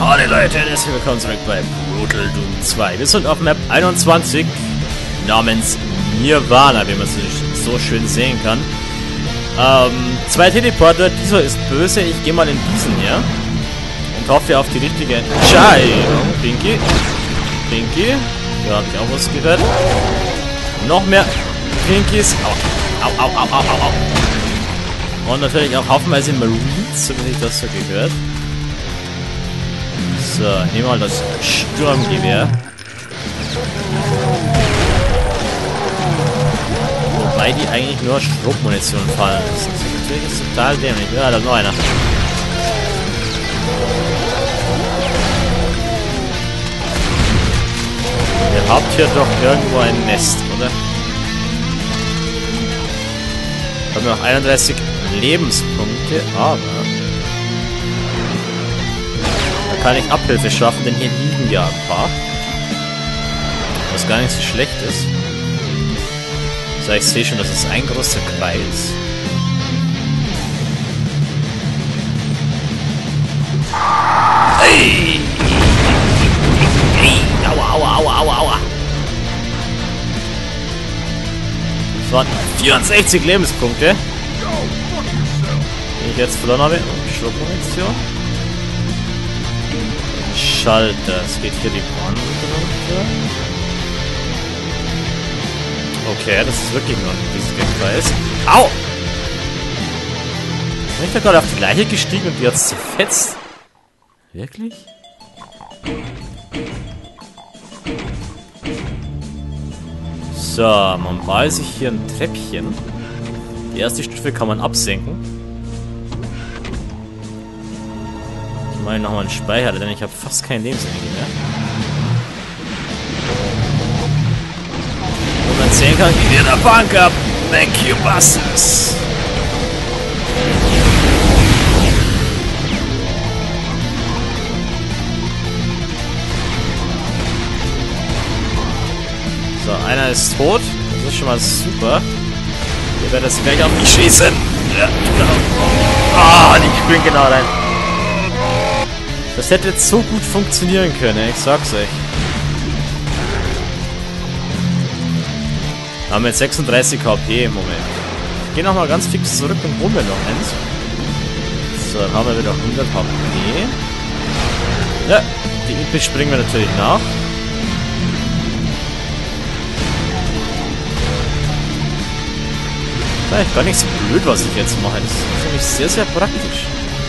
Hallo Leute, herzlich willkommen zurück bei Brutal Doom 2. Wir sind auf Map 21 namens Nirvana, wie man so schön sehen kann. Zwei Teleporter, dieser ist böse, ich gehe mal in diesen hier und hoffe auf die richtige Entscheidung. Pinky, da habe ich auch was gehört. Noch mehr Pinkies. Au. Und natürlich auch haufenweise Marines, so wie sich das so gehört. So, nehmen wir mal das Sturmgewehr. Wobei die eigentlich nur Schrotmunition fallen lassen. Das ist natürlich total dämlich. Ja, da ist noch einer. Ihr habt hier doch irgendwo ein Nest, oder? Wir haben noch 31 Lebenspunkte, aber da kann ich Abhilfe schaffen, denn hier liegen ja ein paar. Was gar nicht so schlecht ist. So, ich sehe schon, das ist ein großer Kreis. Hey! Aua. Das waren 64 Lebenspunkte. Die ich jetzt verloren habe. Schrotmunition. Schalter. Es geht hier die Bahn runter. Okay, das ist wirklich nur ein riesiger Kreis. Au! Bin ich da gerade auf die Leiche gestiegen und die hat es zerfetzt? Wirklich? So, man baut sich hier ein Treppchen. Die erste Stufe kann man absenken. Ich mache nochmal einen Speicher, denn ich habe fast keine Lebensenergie mehr. Und man sehen kann, wie wir der Bank ab. Thank you, Busters. So, einer ist tot. Das ist schon mal super. Ihr werdet jetzt gleich auf mich schießen. Ja, genau. Ah, die springen genau rein. Das hätte jetzt so gut funktionieren können, ich sag's euch. Haben wir jetzt 36 HP im Moment. Ich gehe nochmal ganz fix zurück und hole mir noch eins. So, dann haben wir wieder 100 HP. Ja, die IP springen wir natürlich nach. Vielleicht gar nicht so blöd, was ich jetzt mache. Das ist nämlich sehr, sehr praktisch.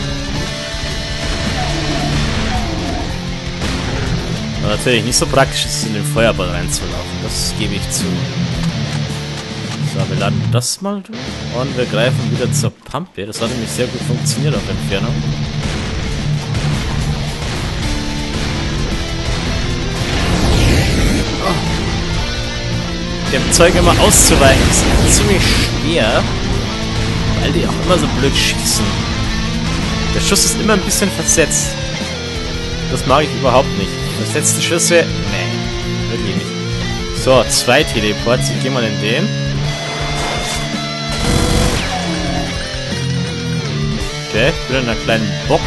Aber natürlich nicht so praktisch ist es, in den Feuerball reinzulaufen. Das gebe ich zu. So, wir laden das mal durch. Und wir greifen wieder zur Pumpe. Das hat nämlich sehr gut funktioniert auf Entfernung. Dem Zeug immer auszuweichen ist ziemlich schwer, weil die auch immer so blöd schießen. Der Schuss ist immer ein bisschen versetzt. Das mag ich überhaupt nicht. Versetzte Schüsse? Nee, wirklich nicht. So, 2 Teleports. Ich gehe mal in den. Okay, wieder in einer kleinen Box.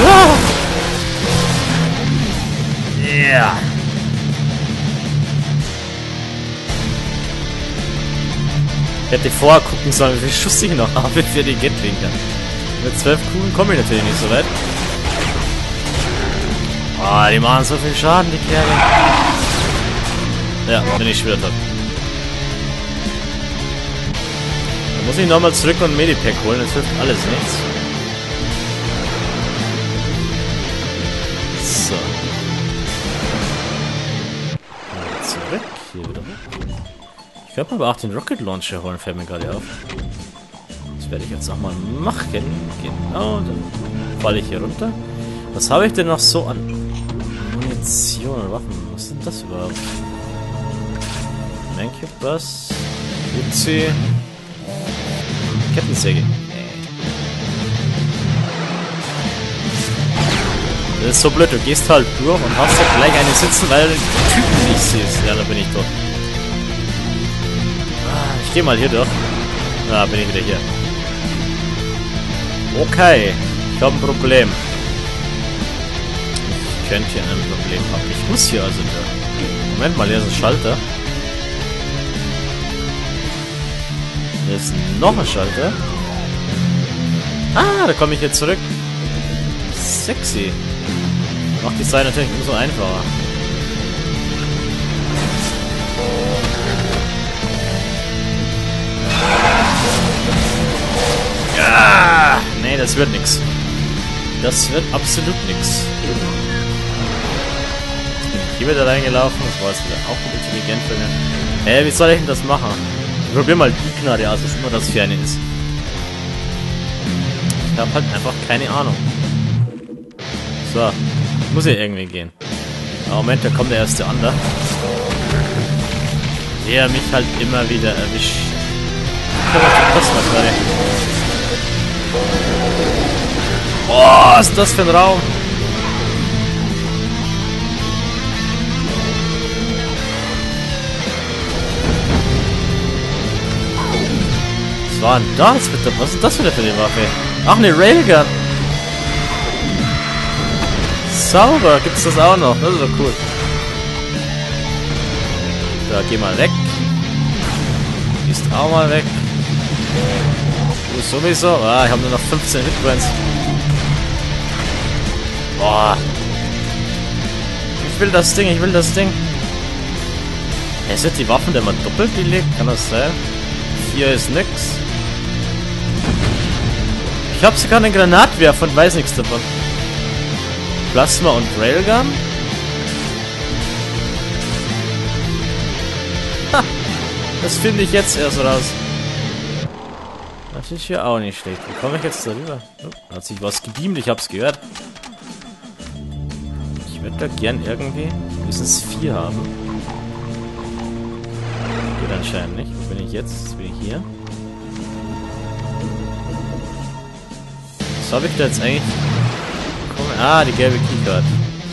Ja. Yeah. Ich hätte vorher gucken sollen, wie viel Schuss ich noch habe für die Gatling. Mit 12 Kugeln komme ich natürlich nicht so weit. Ah, die machen so viel Schaden, die Kerle. Ja, bin ich wieder tot. Dann muss ich nochmal zurück und ein Medipack holen, das hilft alles nichts. So. Zurück, hier wieder hoch. Ich könnte aber auch den Rocket Launcher holen, fällt mir gerade auf. Das werde ich jetzt auch mal machen. Genau, dann falle ich hier runter. Was habe ich denn noch so an Munition und Waffen? Was sind das überhaupt? Mancubus, Uzi, Kettensäge. Das ist so blöd, du gehst halt durch und hast da gleich eine sitzen, weil du den Typen nicht siehst. Ja, da bin ich tot. Ich gehe mal hier durch. Da bin ich wieder hier. Okay, ich habe ein Problem. könnte hier ein Problem haben. Ich muss hier also da. Moment mal, hier ist ein Schalter. Hier ist noch ein Schalter. Ah, da komme ich jetzt zurück. Sexy. Macht die Zeit natürlich umso einfacher. Ja! Nee, das wird nix. Das wird absolut nix. Jetzt bin ich hier wieder reingelaufen. Das war jetzt wieder auch gut intelligent für mich. Wie soll ich denn das machen? Ich probier mal die Gnade aus, was immer das für eine ist. Ich habe halt einfach keine Ahnung. So. Muss hier irgendwie gehen. Aber Moment, da kommt der erste Ander. Der mich halt immer wieder erwischt. Das war gerade. Boah, was ist das für ein Raum? Was war denn das bitte? Was ist das wieder für eine Waffe? Ach, eine Railgun. Sauber, gibt's das auch noch? Das ist doch cool. Da, geh mal weg. Gehst auch mal weg. Du sowieso. Ah, ich habe nur noch 15 Hitpoints. Boah. Ich will das Ding, ich will das Ding. Sind die Waffen denn mal doppelt gelegt? Kann das sein? Hier ist nix. Ich habe sogar einen Granatwerfer und weiß nichts davon. Plasma und Railgun? Ha! Das finde ich jetzt erst raus. Das ist hier auch nicht schlecht. Wie komme ich jetzt darüber? Oh, hat sich was gebeamt, ich hab's gehört. Ich würde da gern irgendwie mindestens 4 haben. Geht anscheinend nicht. Wo bin ich jetzt? Jetzt bin ich hier. Was habe ich da jetzt eigentlich? Ah, die gelbe Keycard.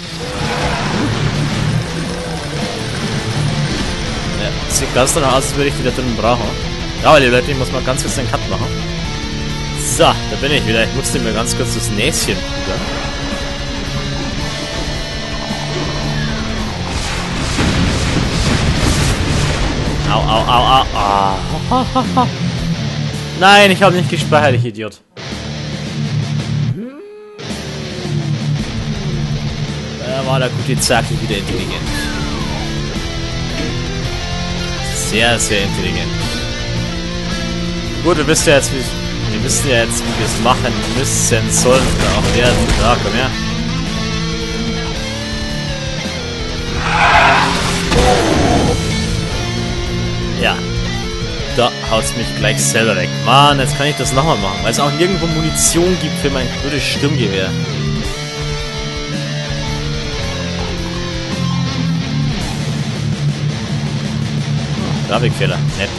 Ja, sieht ganz danach aus, als würde ich die da drinnen brauchen. Ja, aber die Leute, ich muss mal ganz kurz den Cut machen. So, da bin ich wieder. Ich musste mir ganz kurz das Näschen pudern. Au, au, au, au. Ah. Nein, ich habe nicht gespeichert, ich Idiot. War der gute Zacki wieder intelligent. Sehr, sehr intelligent. Gut, wir wissen ja jetzt, wie wir es machen müssen, sollen oder auch werden. Ja, komm her. Ja. Da haut's mich gleich selber weg. Mann, jetzt kann ich das nochmal machen, weil es auch nirgendwo Munition gibt für mein gutes Sturmgewehr. Grafikfehler, nett.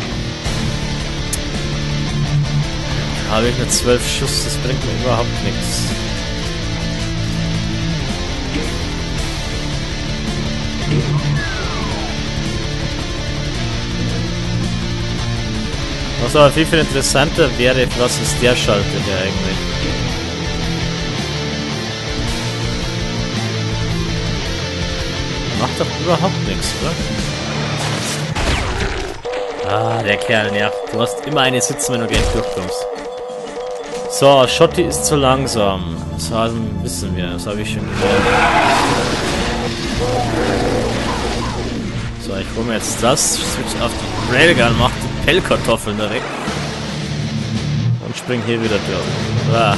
Habe ich nur 12 Schuss, das bringt mir überhaupt nichts. Was aber viel interessanter wäre, was ist der Schalter hier eigentlich? Macht doch überhaupt nichts, oder? Ah, der Kerl nervt. Du hast immer eine sitzen, wenn du gleich durchkommst. So, Schotti ist zu langsam. Das wissen wir. Das habe ich schon gehört. So, ich hole mir jetzt das. Switch auf die Railgun, mach die Pellkartoffeln da weg. Und spring hier wieder durch. Ah.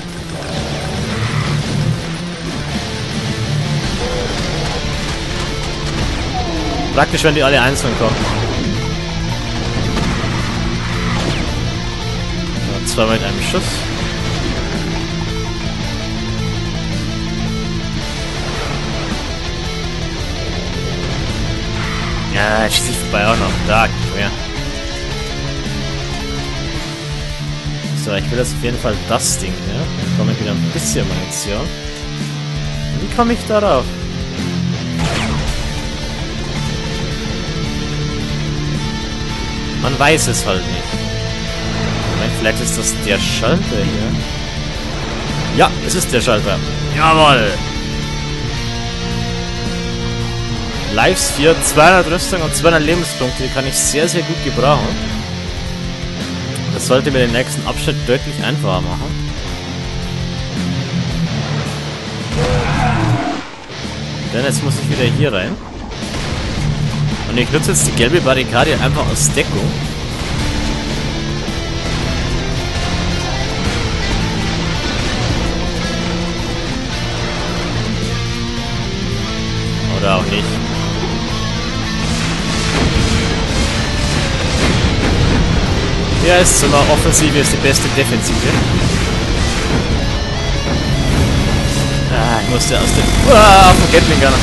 Praktisch, wenn die alle einzeln kommen. Zwei mit einem Schuss. Ja, jetzt schießt vorbei auch noch. Da, mehr. So, ich will jetzt auf jeden Fall das Ding, ja? Dann komme ich wieder ein bisschen Munition. Wie komme ich darauf? Man weiß es halt nicht. Vielleicht ist das der Schalter hier. Ja, es ist der Schalter. Jawohl. Live-Sphere, 200 Rüstung und 200 Lebenspunkte, die kann ich sehr, sehr gut gebrauchen. Das sollte mir den nächsten Abschnitt deutlich einfacher machen. Denn jetzt muss ich wieder hier rein. Und ich nutze jetzt die gelbe Barrikade einfach als Deckung. Oder auch nicht. Ja, ist immer Offensive ist die beste Defensive. Ah, ich musste aus dem... auf dem Gatling Gunner.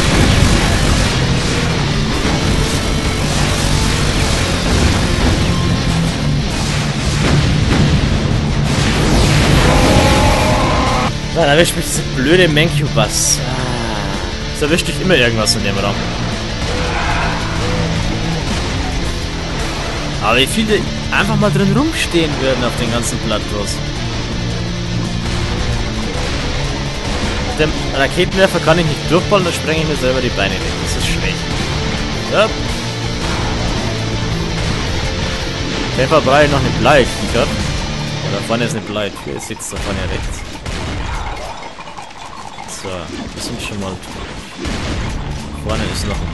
Dann erwischt mich diese blöde Menkubus. Es erwischt dich immer irgendwas in dem Raum. Aber wie viele einfach mal drin rumstehen würden auf den ganzen Plateaus. Mit dem Raketenwerfer kann ich nicht durchballen, da sprenge ich mir selber die Beine weg. Das ist schlecht. Ja. Käfer brauche ich noch eine Bleitücher. Da vorne ist eine Bleitür, jetzt sitzt da vorne rechts. So, wir sind schon mal... Vorne ist noch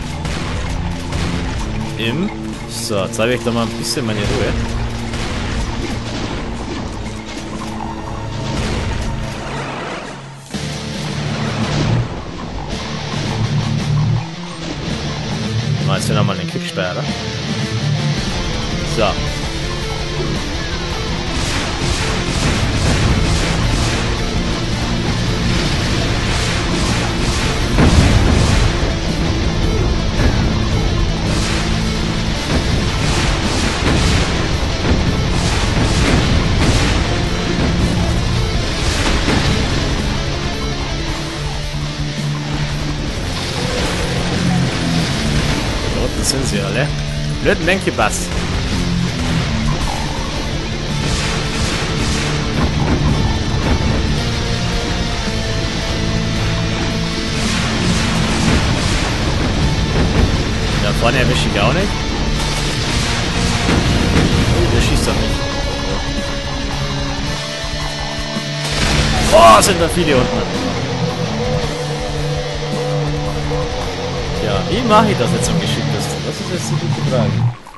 ein Imp. So, jetzt habe ich da mal ein bisschen meine Ruhe. Mal jetzt nochmal den Quickspeicher. So. Sind sie alle? Blöden Menkubus. Da vorne erwische ich auch nicht. Oh, der schießt doch nicht. Oh, sind da viele unten. Ja, wie mache ich das jetzt am geschicktesten? Das ist jetzt die gute Frage.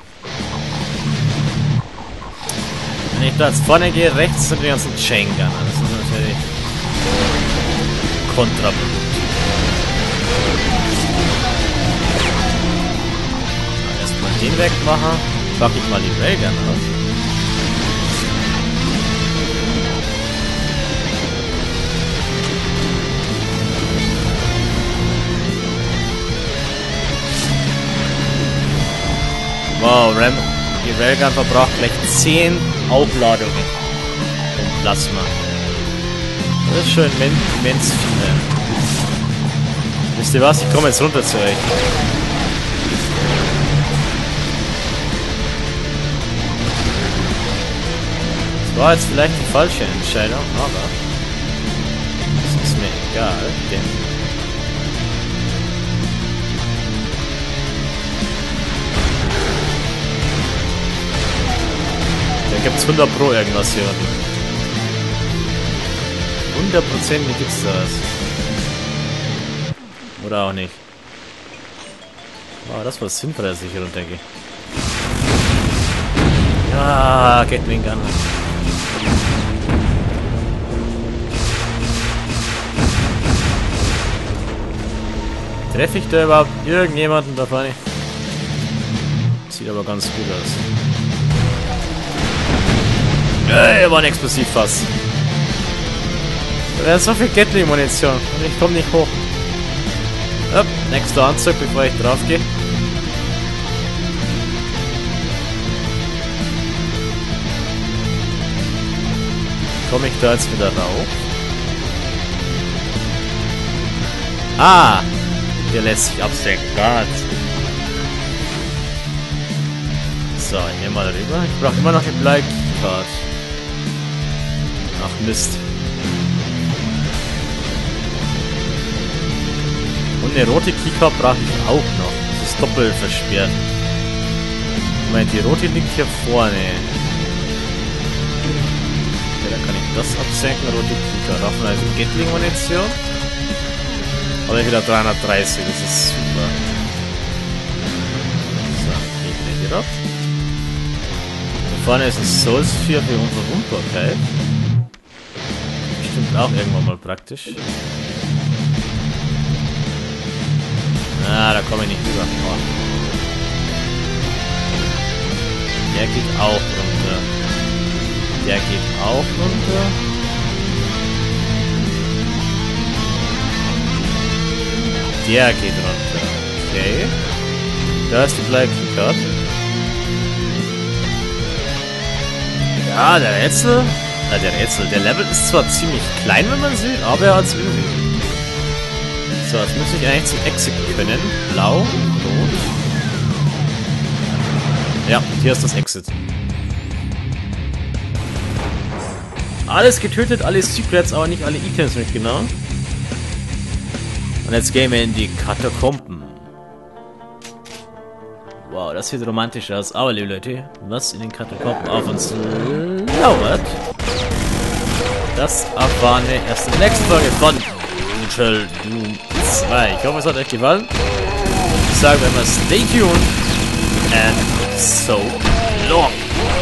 Wenn ich da jetzt vorne gehe, rechts sind die ganzen Chain Gunner. Das ist natürlich kontraproduktiv. Erstmal den wegmachen. Packe ich mal die Railgun aus. Wow, die Railgun verbraucht gleich 10 Aufladungen im Plasma. Das ist schon immens viel. Wisst ihr was? Ich komme jetzt runter zu euch. Das war jetzt vielleicht die falsche Entscheidung, aber das ist mir egal, denn da gibt's 100 Pro irgendwas hier unten. 100% gibt's das. Oder auch nicht. Oh, das war sinnvoll, dass ich hier runtergehe. Ja, Gatling Gun. Treffe ich da überhaupt irgendjemanden da vorne? Sieht aber ganz gut aus. Er war ein Explosivfass. Da ist so viel Gatling-Munition und ich komme nicht hoch. Upp, nächster Anzug, bevor ich drauf gehe. Komme ich da jetzt wieder rauf? Ah! Der lässt sich absenken. Gott. So, ich nehme mal rüber. Ich brauche immer noch den Black Card. Ach Mist. Und eine rote Keycard brauche ich auch noch. doppelt versperrt. Moment, die rote liegt hier vorne. Ja, da kann ich das absenken. Rote Kika-Waffen, also Gatling-Munition. Aber wieder 330, das ist super. So, gehen wir hier drauf. Da vorne ist ein Soul-Sphere für Unverwundbarkeit. Bestimmt auch irgendwann mal praktisch. Ah, da komme ich nicht rüber. Oh. Der geht auch runter. Der geht auch runter. Der geht runter. Okay. Da ist die Black Card. Ja, der Rätsel. Der Level ist zwar ziemlich klein, wenn man sieht, aber er hat es irgendwie. So, jetzt muss ich eigentlich zum Exit können. Blau, rot. Ja, hier ist das Exit. Alles getötet, alle Secrets, aber nicht alle Items mitgenommen. Und jetzt gehen wir in die Katakomben. Wow, das sieht romantisch aus. Aber, liebe Leute, was in den Katakomben auf uns lauert, das erfahren wir erst in der nächsten Folge von Brutal Doom 2. Ich hoffe, es hat euch gefallen. Ich sage immer, stay tuned and so long.